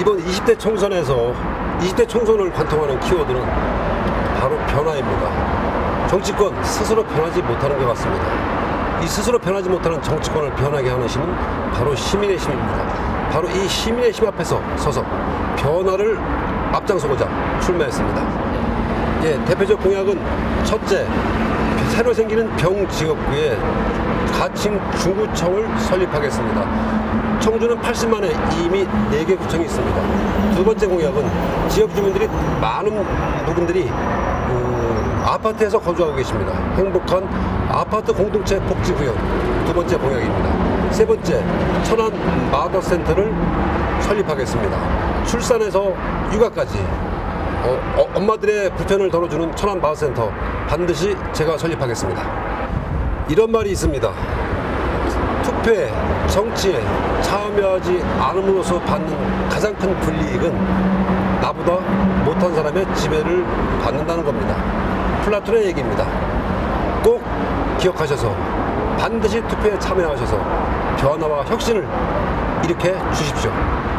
이번 20대 총선에서 20대 총선을 관통하는 키워드는 바로 변화입니다. 정치권 스스로 변하지 못하는 것 같습니다. 이 스스로 변하지 못하는 정치권을 변하게 하는 힘은 바로 시민의 힘입니다. 바로 이 시민의 힘 앞에서 서서 변화를 앞장서고자 출마했습니다. 예, 대표적 공약은 첫째, 새로 생기는 병지역구에 가칭 중구청을 설립하겠습니다. 청주는 80만에 이미 4개 구청이 있습니다. 두 번째 공약은 지역 주민들이 많은 부분들이 아파트에서 거주하고 계십니다. 행복한 아파트 공동체 복지구역 두 번째 공약입니다. 세 번째, 천안 마더센터를 설립하겠습니다. 출산에서 육아까지 엄마들의 불편을 덜어주는 천안 마더센터 반드시 제가 설립하겠습니다. 이런 말이 있습니다. 투표에 정치에 참여하지 않음으로써 받는 가장 큰 불이익은 나보다 못한 사람의 지배를 받는다는 겁니다. 플라톤의 얘기입니다. 꼭 기억하셔서 반드시 투표에 참여하셔서 변화와 혁신을 일으켜 주십시오.